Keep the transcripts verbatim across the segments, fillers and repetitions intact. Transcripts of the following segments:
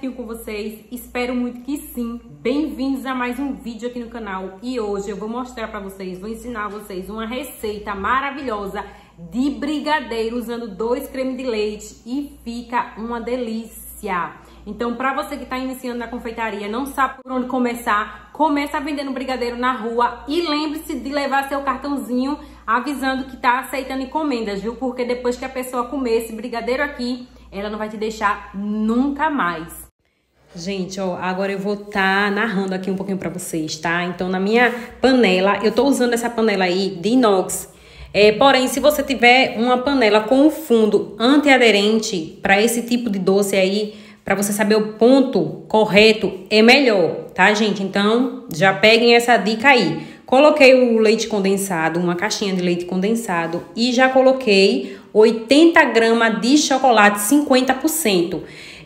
certinho com vocês? Espero muito que sim. Bem-vindos a mais um vídeo aqui no canal. E hoje eu vou mostrar pra vocês, vou ensinar vocês uma receita maravilhosa de brigadeiro usando dois cremes de leite e fica uma delícia. Então, pra você que tá iniciando na confeitaria, não sabe por onde começar, começa vendendo brigadeiro na rua e lembre-se de levar seu cartãozinho avisando que tá aceitando encomendas, viu? Porque depois que a pessoa comer esse brigadeiro aqui, ela não vai te deixar nunca mais. Gente, ó, agora eu vou tá narrando aqui um pouquinho pra vocês, tá? Então, na minha panela, eu tô usando essa panela aí de inox. É, porém, se você tiver uma panela com fundo antiaderente para esse tipo de doce aí, para você saber o ponto correto, é melhor, tá, gente? Então, já peguem essa dica aí. Coloquei o leite condensado, uma caixinha de leite condensado e já coloquei oitenta gramas de chocolate cinquenta por cento.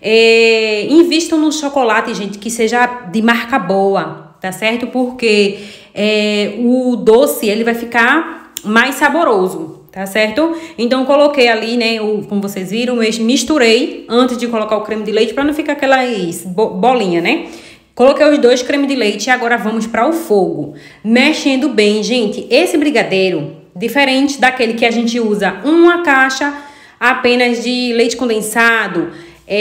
É, invistam no chocolate, gente, que seja de marca boa, tá certo? Porque é, o doce, ele vai ficar mais saboroso, tá certo? Então, coloquei ali, né, o, como vocês viram, eu misturei antes de colocar o creme de leite para não ficar aquelas bolinha, né? Coloquei os dois cremes de leite e agora vamos para o fogo. Mexendo bem, gente. Esse brigadeiro, diferente daquele que a gente usa uma caixa apenas de leite condensado,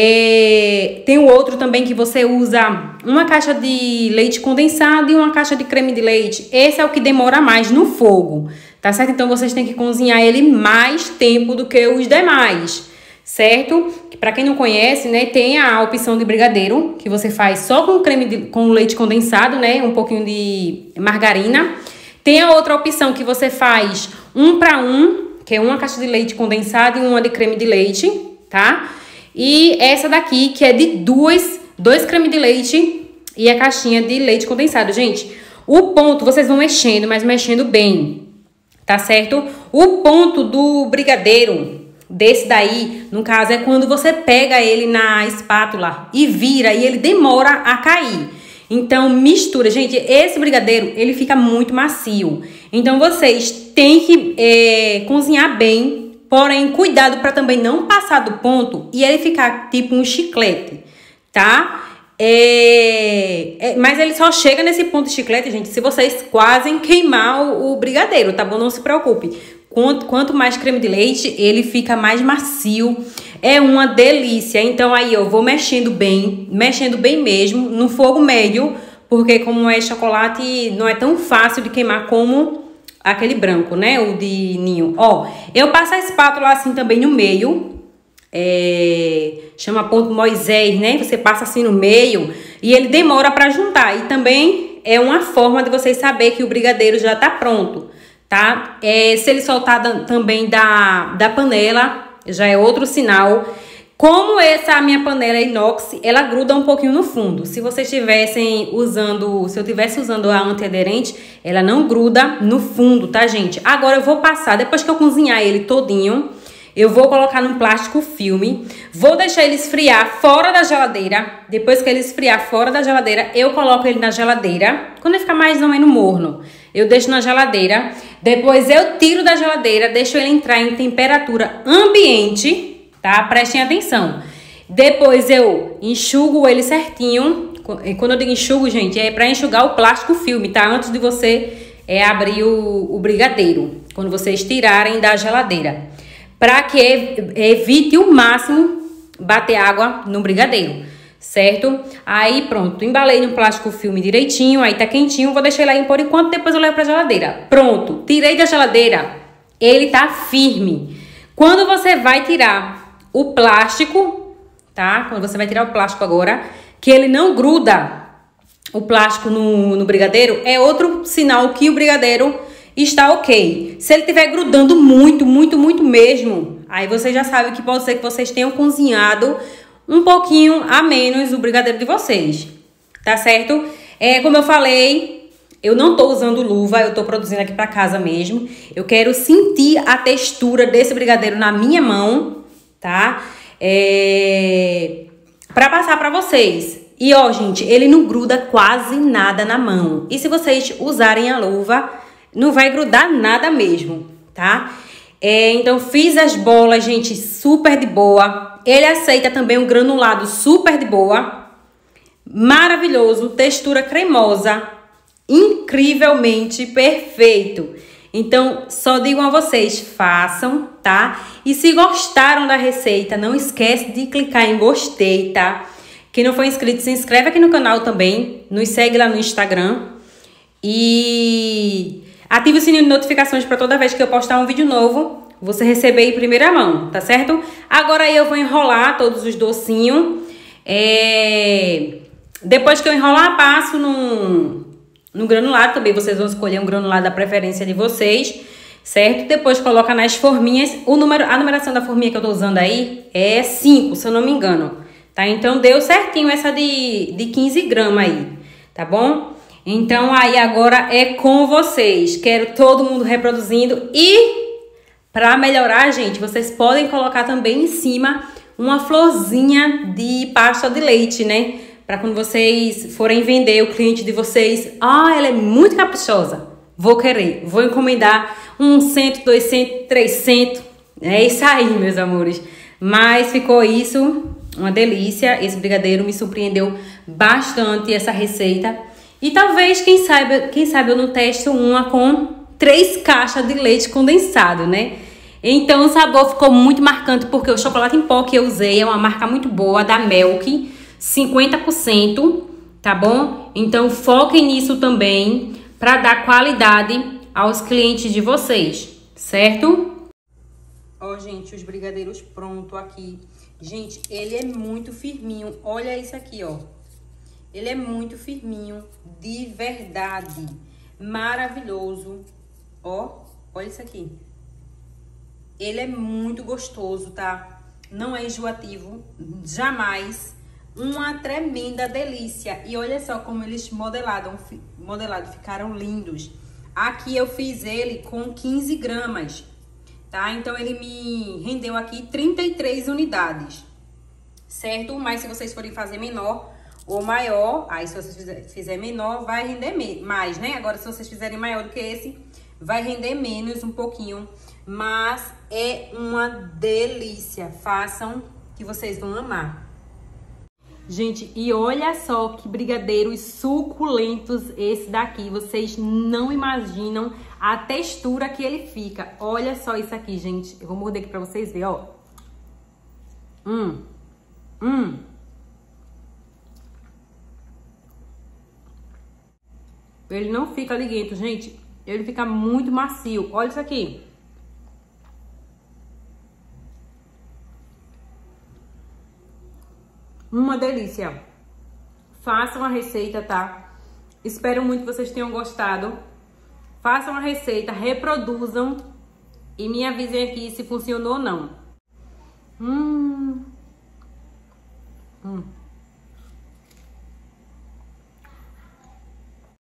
é... tem o outro também que você usa uma caixa de leite condensado e uma caixa de creme de leite. Esse é o que demora mais no fogo, tá certo? Então, vocês têm que cozinhar ele mais tempo do que os demais, certo? Para quem não conhece, né, tem a opção de brigadeiro, que você faz só com creme de, com leite condensado, né, um pouquinho de margarina. Tem a outra opção que você faz um para um, que é uma caixa de leite condensado e uma de creme de leite, tá? E essa daqui, que é de duas, dois cremes de leite e a caixinha de leite condensado. Gente, o ponto, vocês vão mexendo, mas mexendo bem, tá certo? O ponto do brigadeiro desse daí, no caso, é quando você pega ele na espátula e vira e ele demora a cair. Então, mistura. Gente, esse brigadeiro, ele fica muito macio. Então, vocês têm que é, cozinhar bem, porém, cuidado para também não passar do ponto e ele ficar tipo um chiclete, tá? É, é, mas ele só chega nesse ponto de chiclete, gente, se vocês quase queimar o, o brigadeiro, tá bom? Não se preocupe. Quanto, quanto mais creme de leite, ele fica mais macio. É uma delícia. Então, aí eu vou mexendo bem, mexendo bem mesmo, no fogo médio, porque como é chocolate, não é tão fácil de queimar como aquele branco, né? O de ninho. Ó, eu passo a espátula assim também no meio. É, chama ponto Moisés, né? Você passa assim no meio e ele demora para juntar. E também é uma forma de vocês saber que o brigadeiro já tá pronto, tá? É, se ele soltar da, também da, da panela, já é outro sinal. Como essa minha panela é inox, ela gruda um pouquinho no fundo. Se vocês estivessem usando, se eu estivesse usando a antiaderente, ela não gruda no fundo, tá, gente? Agora eu vou passar, depois que eu cozinhar ele todinho, eu vou colocar num plástico filme, vou deixar ele esfriar fora da geladeira. Depois que ele esfriar fora da geladeira, eu coloco ele na geladeira. Quando ele ficar mais ou menos morno, eu deixo na geladeira. Depois eu tiro da geladeira, deixo ele entrar em temperatura ambiente, tá? Prestem atenção. Depois eu enxugo ele certinho. Quando eu digo enxugo, gente, é para enxugar o plástico filme, tá? Antes de você é, abrir o, o brigadeiro. Quando vocês tirarem da geladeira. Para que evite o máximo bater água no brigadeiro, certo? Aí pronto, embalei no plástico filme direitinho, aí tá quentinho, vou deixar ele aí por enquanto, depois eu levo pra geladeira. Pronto, tirei da geladeira, ele tá firme. Quando você vai tirar o plástico, tá? Quando você vai tirar o plástico agora, que ele não gruda o plástico no, no brigadeiro, é outro sinal que o brigadeiro está ok. Se ele estiver grudando muito, muito, muito mesmo, aí você já sabe que pode ser que vocês tenham cozinhado um pouquinho a menos o brigadeiro de vocês, tá certo? É, como eu falei, eu não tô usando luva, eu tô produzindo aqui pra casa mesmo. Eu quero sentir a textura desse brigadeiro na minha mão, tá? É, pra passar pra vocês. E ó, gente, ele não gruda quase nada na mão. E se vocês usarem a luva, não vai grudar nada mesmo, tá? É, então, fiz as bolas, gente, super de boa. Ele aceita também um granulado super de boa, maravilhoso, textura cremosa, incrivelmente perfeito. Então, só digo a vocês, façam, tá? E se gostaram da receita, não esquece de clicar em gostei, tá? Quem não for inscrito, se inscreve aqui no canal também, nos segue lá no Instagram e ative o sininho de notificações para toda vez que eu postar um vídeo novo, você receber em primeira mão, tá certo? Agora aí eu vou enrolar todos os docinhos. É... Depois que eu enrolar, passo num, num granulado também. Vocês vão escolher um granulado da preferência de vocês, certo? Depois coloca nas forminhas. O número, a numeração da forminha que eu tô usando aí é cinco, se eu não me engano, tá? Então deu certinho essa de, de quinze gramas aí, tá bom? Então aí agora é com vocês. Quero todo mundo reproduzindo e... Para melhorar, gente, vocês podem colocar também em cima uma florzinha de pasta de leite, né? Para quando vocês forem vender, o cliente de vocês... Ah, ela é muito caprichosa. Vou querer, vou encomendar um cento, dois cento, três cento. É isso aí, meus amores. Mas ficou isso, uma delícia. Esse brigadeiro me surpreendeu bastante, essa receita. E talvez, quem sabe, quem sabe eu não testo uma com... três caixas de leite condensado, né? Então o sabor ficou muito marcante porque o chocolate em pó que eu usei é uma marca muito boa da Melk, cinquenta por cento, tá bom? Então foquem nisso também para dar qualidade aos clientes de vocês, certo? Ó, gente, os brigadeiros pronto aqui. Gente, ele é muito firminho. Olha isso aqui, ó. Ele é muito firminho, de verdade. Maravilhoso. Ó, olha isso aqui. Ele é muito gostoso, tá? Não é enjoativo, jamais. Uma tremenda delícia. E olha só como eles modelaram, modelado, ficaram lindos. Aqui eu fiz ele com quinze gramas, tá? Então ele me rendeu aqui trinta e três unidades, certo? Mas se vocês forem fazer menor ou maior, aí se vocês fizer, fizer menor, vai render mais, né? Agora se vocês fizerem maior do que esse, vai render menos um pouquinho, mas é uma delícia. Façam que vocês vão amar. Gente, e olha só que brigadeiros suculentos esse daqui. Vocês não imaginam a textura que ele fica. Olha só isso aqui, gente. Eu vou morder aqui pra vocês verem, ó. Hum, hum. Ele não fica liguento, gente. Ele fica muito macio. Olha isso aqui. Uma delícia. Façam a receita, tá? Espero muito que vocês tenham gostado. Façam a receita, reproduzam e me avisem aqui se funcionou ou não. Hum. Hum.